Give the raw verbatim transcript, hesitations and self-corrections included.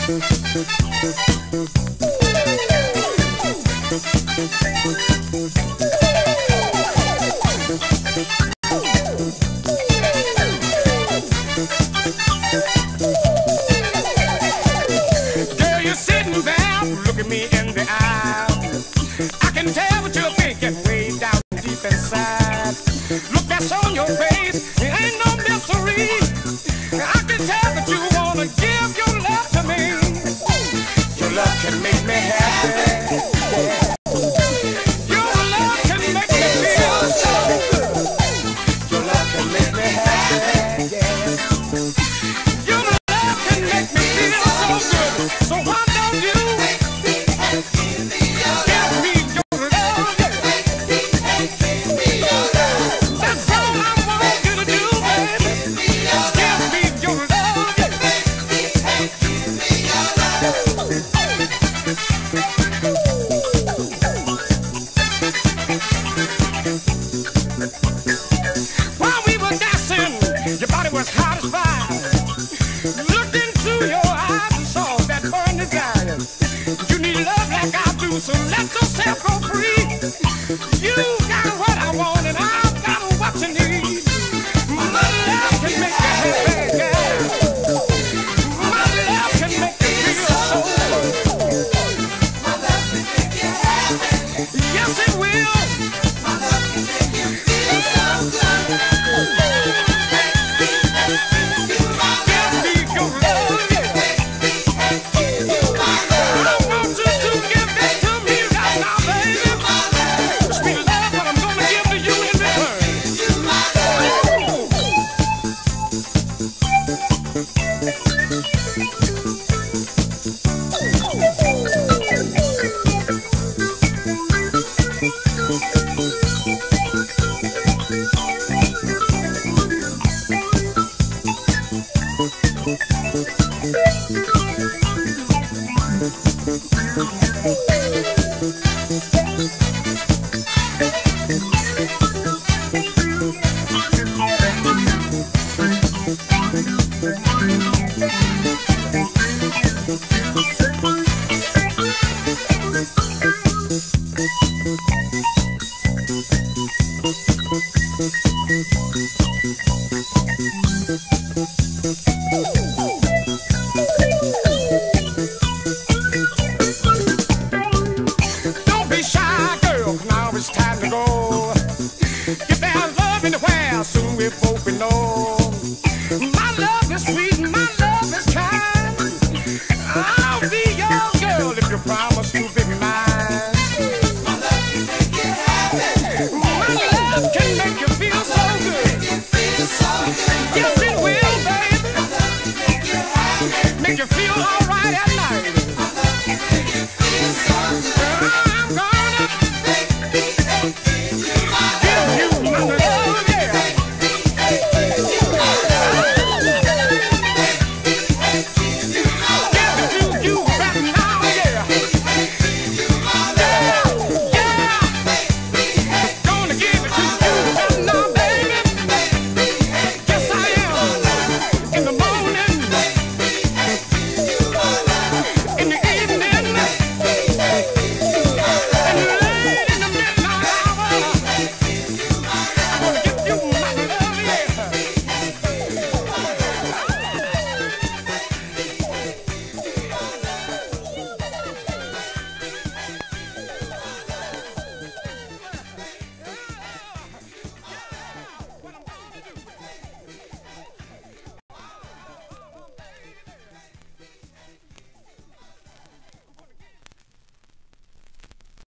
Girl, you're sitting there, look at me in the eye. I can tell what you're thinking way down deep inside. Look, that's on your face, it ain't no mystery. I can tell that you wanna give your love to me. Your love can make me happy. Yeah. Your love can make me feel so good. Your love can make me happy. Yeah. Your love can make me feel so good. So why don't you give me your love? That's all I want you to do, baby. Give me your love. While we were dancing, your body was hot as fire. Looked into your eyes and saw that burning desire. You need love like I do, so let yourself go free. You got what I want and I've got what you need. My love can make you happy, yeah. My love can make you feel so good. Yes, it will. Give me your love, yeah. I want you to give it to me right now, baby. Sweet love, what I'm gonna give to you in return. Don't be shy, girl, now it's time to go. If there's love anywhere, soon we both will know. My love is sweet, my love is kind. I'll be your girl if you promise to be mine. My love can make you feel so good. Yes, it will, baby. Make you feel all right.